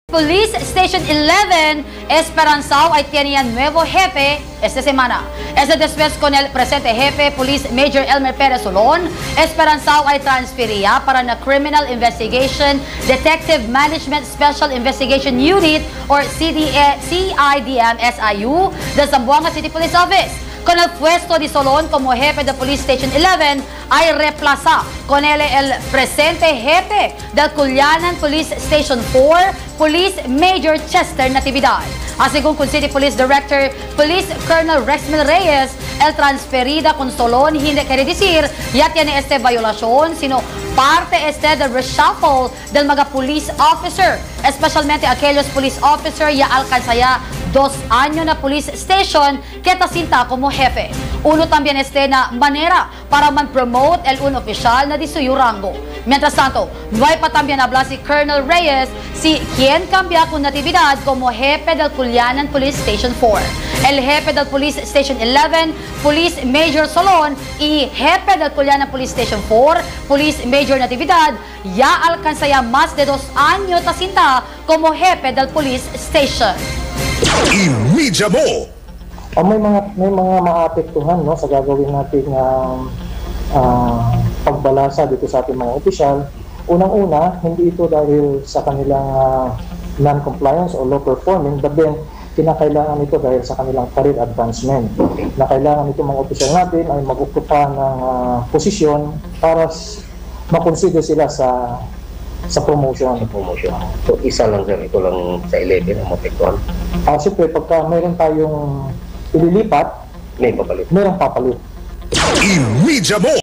Police Station 11, Esperanzao ay tiene nuevo jefe esta semana. Después con el presente jefe, Police Major Elmer Perez Solon, Esperanzao ay transfería para na Criminal Investigation Detective Management Special Investigation Unit or CIDM-SIU de Zamboanga City Police Office. Con el puesto de Solon como jefe de Police Station 11, ay reemplaza con él el presente jefe del Culianan Police Station 4, Police Major Chester Natividad. Así como con City Police Director, Police Colonel Rexmil Reyes, el transferida con Solon, hindi quiere decir ya tiene violación, sino parte del reshuffle del mga police officer, especialmente aquellos police officer ya alcanza ya 2 años na police station que tasinta como jefe. Uno también na manera para man-promote un oficial na di suyo rango. Mientras tanto, nuay pa también habla si Colonel Reyes, si quien cambia con natividad como jefe del Culianan Police Station 4. El jefe del Police Station 11, Police Major Solon, y jefe del Culianan Police Station 4, Police Major Natividad, ya alcanza ya más de 2 años tasinta como jefe del Police Station. EMEDIAMO. May mga maapektuhan, no, sa gagawin natin pagbalasa dito sa ating mga opisyal. Unang-una, hindi ito dahil sa kanilang non-compliance o low performing, but then kinakailangan ito dahil sa kanilang career advancement. Na kailangan ito mga opisyal natin ay mag-ocupa ng posisyon para makonsider sila sa promotion. So, isa lang sir, ito lang sa 11 ang mapektuhan. Siyempre, pagka mayroon tayong ililipat, May papalit. mayroong papalit. EMEDIAMO.